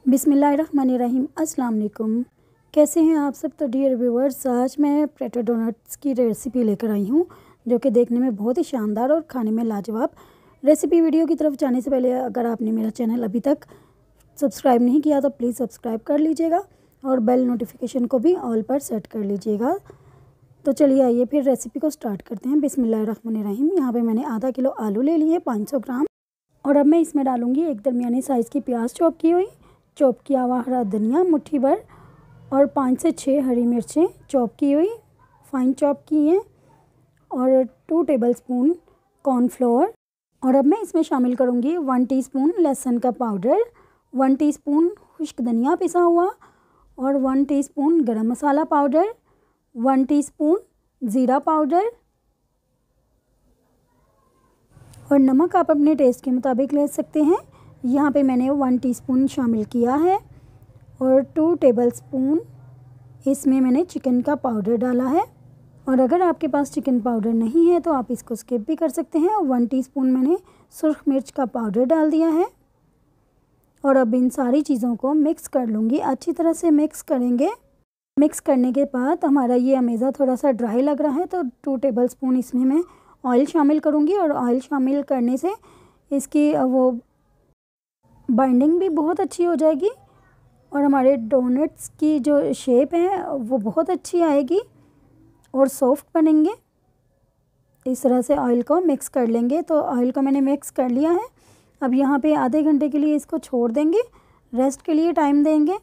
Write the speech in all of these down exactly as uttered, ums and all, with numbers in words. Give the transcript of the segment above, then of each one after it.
बिस्मिल्लाहिर्रहमानिर्रहीम। अस्सलाम वालेकुम। कैसे हैं आप सब? तो डियर व्यूअर्स, आज मैं पोटैटो डोनट्स की रेसिपी लेकर आई हूँ जो कि देखने में बहुत ही शानदार और खाने में लाजवाब। रेसिपी वीडियो की तरफ जाने से पहले अगर आपने मेरा चैनल अभी तक सब्सक्राइब नहीं किया तो प्लीज़ सब्सक्राइब कर लीजिएगा और बेल नोटिफिकेशन को भी ऑल पर सेट कर लीजिएगा। तो चलिए आइए फिर रेसिपी को स्टार्ट करते हैं। बिस्मिल्लाहिर्रहमानिर्रहीम। यहाँ पर मैंने आधा किलो आलू ले लिए, पाँच सौ ग्राम, और अब मैं इसमें डालूँगी एक दरमियानी साइज़ की प्याज चॉप की हुई, चॉप किया हुआ हरा धनिया मुट्ठी भर, और पाँच से छः हरी मिर्चें चॉप की हुई, फाइन चॉप की हैं, और टू टेबलस्पून कॉर्नफ्लोर। और अब मैं इसमें शामिल करूँगी वन टीस्पून लहसुन का पाउडर, वन टीस्पून खुश्क धनिया पिसा हुआ, और one teaspoon garam masala powder, one teaspoon ज़ीरा पाउडर, और नमक आप अपने टेस्ट के मुताबिक ले सकते हैं। यहाँ पे मैंने वन टीस्पून शामिल किया है, और टू टेबलस्पून इसमें मैंने चिकन का पाउडर डाला है। और अगर आपके पास चिकन पाउडर नहीं है तो आप इसको स्किप भी कर सकते हैं। वन टीस्पून मैंने सुर्ख मिर्च का पाउडर डाल दिया है। और अब इन सारी चीज़ों को मिक्स कर लूँगी, अच्छी तरह से मिक्स करेंगे। मिक्स करने के बाद हमारा ये अमेज़ा थोड़ा सा ड्राई लग रहा है तो टू टेबलस्पून इसमें मैं ऑयल शामिल करूँगी, और ऑयल शामिल करने से इसकी वो बाइंडिंग भी बहुत अच्छी हो जाएगी और हमारे डोनट्स की जो शेप है वो बहुत अच्छी आएगी और सॉफ्ट बनेंगे। इस तरह से ऑयल को मिक्स कर लेंगे। तो ऑयल को मैंने मिक्स कर लिया है। अब यहाँ पे आधे घंटे के लिए इसको छोड़ देंगे, रेस्ट के लिए टाइम देंगे।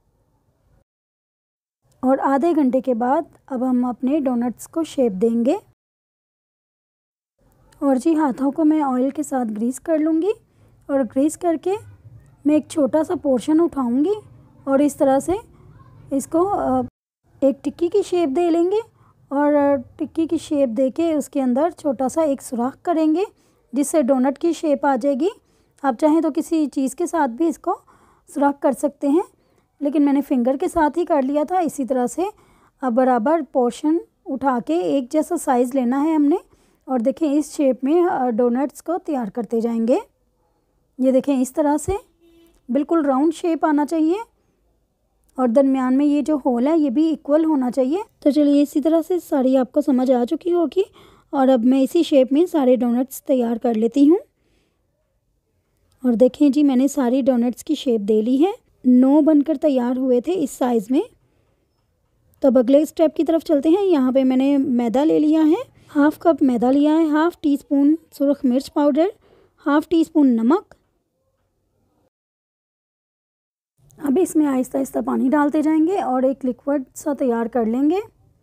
और आधे घंटे के बाद अब हम अपने डोनट्स को शेप देंगे। और जी, हाथों को मैं ऑयल के साथ ग्रीस कर लूँगी, और ग्रीस करके मैं एक छोटा सा पोर्शन उठाऊंगी और इस तरह से इसको एक टिक्की की शेप दे लेंगे, और टिक्की की शेप देके उसके अंदर छोटा सा एक सुराख करेंगे जिससे डोनट की शेप आ जाएगी। आप चाहें तो किसी चीज़ के साथ भी इसको सुराख कर सकते हैं, लेकिन मैंने फिंगर के साथ ही कर लिया था। इसी तरह से अब बराबर पोर्शन उठा के एक जैसा साइज़ लेना है हमने, और देखें इस शेप में डोनट्स को तैयार करते जाएंगे। ये देखें इस तरह से बिल्कुल राउंड शेप आना चाहिए, और दरमियान में ये जो होल है ये भी इक्वल होना चाहिए। तो चलिए, इसी तरह से सारी आपको समझ आ चुकी होगी, और अब मैं इसी शेप में सारे डोनट्स तैयार कर लेती हूँ। और देखें जी, मैंने सारी डोनट्स की शेप दे ली है। नौ बनकर तैयार हुए थे इस साइज़ में। तो अब अगले स्टेप की तरफ चलते हैं। यहाँ पे मैंने मैदा ले लिया है, हाफ़ कप मैदा लिया है, हाफ़ टी स्पून सुरख मिर्च पाउडर, हाफ़ टी स्पून नमक। अब इसमें आहिस्ता आहिस्ता पानी डालते जाएंगे और एक लिक्विड सा तैयार कर लेंगे,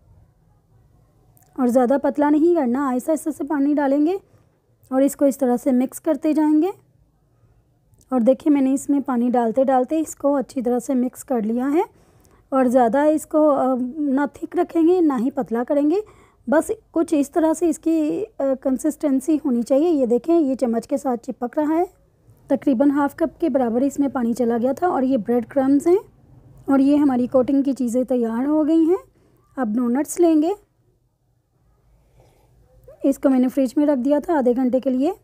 और ज़्यादा पतला नहीं करना, आहिस्ता आहिस्ता से पानी डालेंगे और इसको इस तरह से मिक्स करते जाएंगे। और देखिए, मैंने इसमें पानी डालते डालते इसको अच्छी तरह से मिक्स कर लिया है, और ज़्यादा इसको ना थिक रखेंगे ना ही पतला करेंगे, बस कुछ इस तरह से इसकी कंसिस्टेंसी होनी चाहिए। ये देखें, ये चम्मच के साथ चिपक रहा है। तकरीबन हाफ़ कप के बराबर इसमें पानी चला गया था, और ये ब्रेड क्रम्स हैं, और ये हमारी कोटिंग की चीज़ें तैयार हो गई हैं। अब डोनट्स लेंगे, इसको मैंने फ्रिज में रख दिया था आधे घंटे के लिए,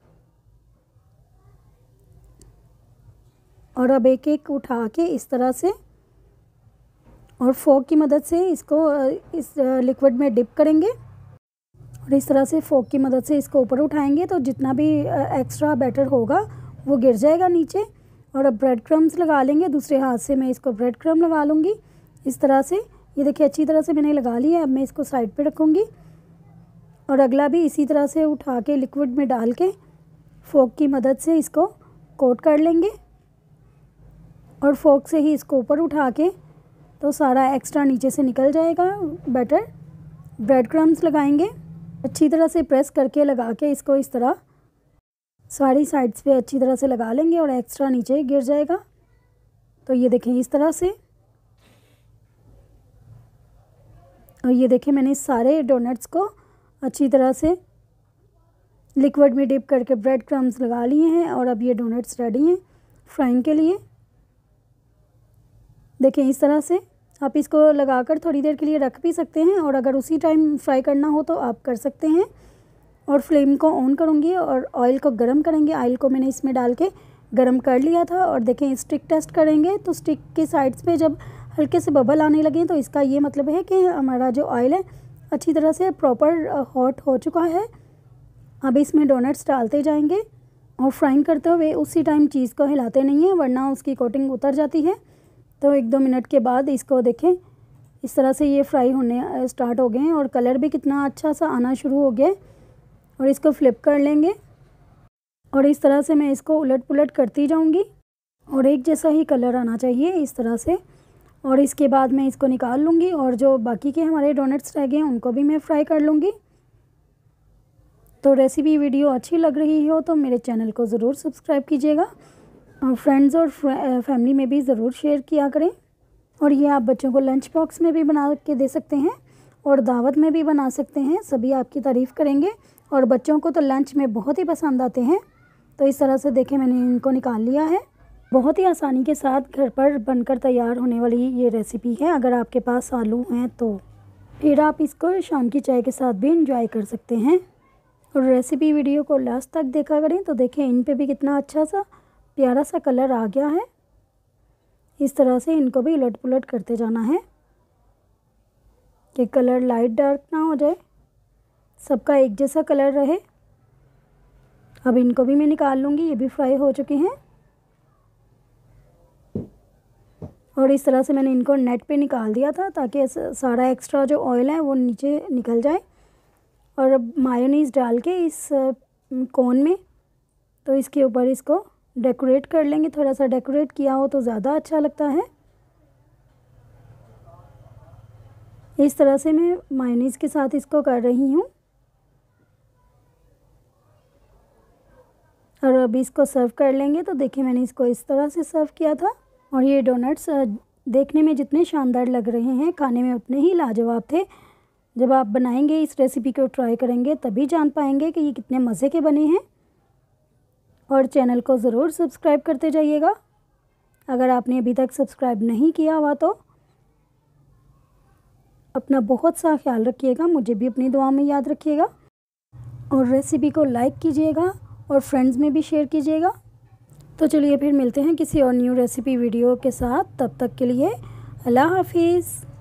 और अब एक एक उठा के इस तरह से और फोक की मदद से इसको इस लिक्विड में डिप करेंगे, और इस तरह से फोक की मदद से इसको ऊपर उठाएंगे तो जितना भी एक्स्ट्रा बैटर होगा वो गिर जाएगा नीचे। और अब ब्रेड क्रम्स लगा लेंगे, दूसरे हाथ से मैं इसको ब्रेड क्रम्ब लगा लूँगी इस तरह से। ये देखिए, अच्छी तरह से मैंने लगा लिया। अब मैं इसको साइड पे रखूँगी, और अगला भी इसी तरह से उठा के लिक्विड में डाल के फोक की मदद से इसको कोट कर लेंगे, और फोक से ही इसको ऊपर उठा के तो सारा एक्स्ट्रा नीचे से निकल जाएगा बैटर। ब्रेड क्रम्स लगाएंगे, अच्छी तरह से प्रेस करके लगा के इसको इस तरह सारी साइड्स पे अच्छी तरह से लगा लेंगे, और एक्स्ट्रा नीचे गिर जाएगा। तो ये देखें इस तरह से। और ये देखें, मैंने सारे डोनट्स को अच्छी तरह से लिक्विड में डिप करके ब्रेड क्रम्स लगा लिए हैं, और अब ये डोनट्स रेडी हैं फ्राइंग के लिए। देखें इस तरह से आप इसको लगाकर थोड़ी देर के लिए रख भी सकते हैं, और अगर उसी टाइम फ्राई करना हो तो आप कर सकते हैं। और फ्लेम को ऑन करूँगी और ऑयल को गर्म करेंगे। ऑयल को मैंने इसमें डाल के गरम कर लिया था। और देखें स्टिक टेस्ट करेंगे तो स्टिक के साइड्स पे जब हल्के से बबल आने लगे तो इसका ये मतलब है कि हमारा जो ऑयल है अच्छी तरह से प्रॉपर हॉट हो चुका है। अब इसमें डोनट्स डालते जाएंगे और फ्राइंग करते हुए उसी टाइम चीज़ को हिलाते नहीं हैं वरना उसकी कोटिंग उतर जाती है। तो एक दो मिनट के बाद इसको देखें इस तरह से ये फ्राई होने स्टार्ट हो गए हैं और कलर भी कितना अच्छा सा आना शुरू हो गया है। और इसको फ्लिप कर लेंगे और इस तरह से मैं इसको उलट पुलट करती जाऊंगी और एक जैसा ही कलर आना चाहिए इस तरह से। और इसके बाद मैं इसको निकाल लूँगी और जो बाकी के हमारे डोनट्स रह गए हैं उनको भी मैं फ्राई कर लूँगी। तो रेसिपी वीडियो अच्छी लग रही हो तो मेरे चैनल को ज़रूर सब्सक्राइब कीजिएगा और फ्रेंड्स और फैमिली में भी ज़रूर शेयर किया करें। और ये आप बच्चों को लंच बॉक्स में भी बना के दे सकते हैं और दावत में भी बना सकते हैं, सभी आपकी तारीफ़ करेंगे और बच्चों को तो लंच में बहुत ही पसंद आते हैं। तो इस तरह से देखें मैंने इनको निकाल लिया है। बहुत ही आसानी के साथ घर पर बनकर तैयार होने वाली ये रेसिपी है। अगर आपके पास आलू हैं तो फिर आप इसको शाम की चाय के साथ भी इंजॉय कर सकते हैं। और रेसिपी वीडियो को लास्ट तक देखा करें तो देखें इन पे भी कितना अच्छा सा प्यारा सा कलर आ गया है। इस तरह से इनको भी उलट पुलट करते जाना है कि कलर लाइट डार्क ना हो जाए, सबका एक जैसा कलर रहे। अब इनको भी मैं निकाल लूँगी, ये भी फ्राई हो चुके हैं। और इस तरह से मैंने इनको नेट पे निकाल दिया था ताकि सारा एक्स्ट्रा जो ऑयल है वो नीचे निकल जाए। और अब मायोनीज़ डाल के इस कोन में तो इसके ऊपर इसको डेकोरेट कर लेंगे। थोड़ा सा डेकोरेट किया हो तो ज़्यादा अच्छा लगता है। इस तरह से मैं मायोनीज़ के साथ इसको कर रही हूँ। और अब इसको सर्व कर लेंगे। तो देखिए मैंने इसको इस तरह से सर्व किया था और ये डोनट्स देखने में जितने शानदार लग रहे हैं खाने में उतने ही लाजवाब थे। जब आप बनाएंगे इस रेसिपी को ट्राई करेंगे तभी जान पाएंगे कि ये कितने मज़े के बने हैं। और चैनल को ज़रूर सब्सक्राइब करते जाइएगा अगर आपने अभी तक सब्सक्राइब नहीं किया हुआ तो। अपना बहुत सा ख्याल रखिएगा, मुझे भी अपनी दुआ में याद रखिएगा और रेसिपी को लाइक कीजिएगा और फ्रेंड्स में भी शेयर कीजिएगा। तो चलिए फिर मिलते हैं किसी और न्यू रेसिपी वीडियो के साथ। तब तक के लिए अल्लाह हाफिज़।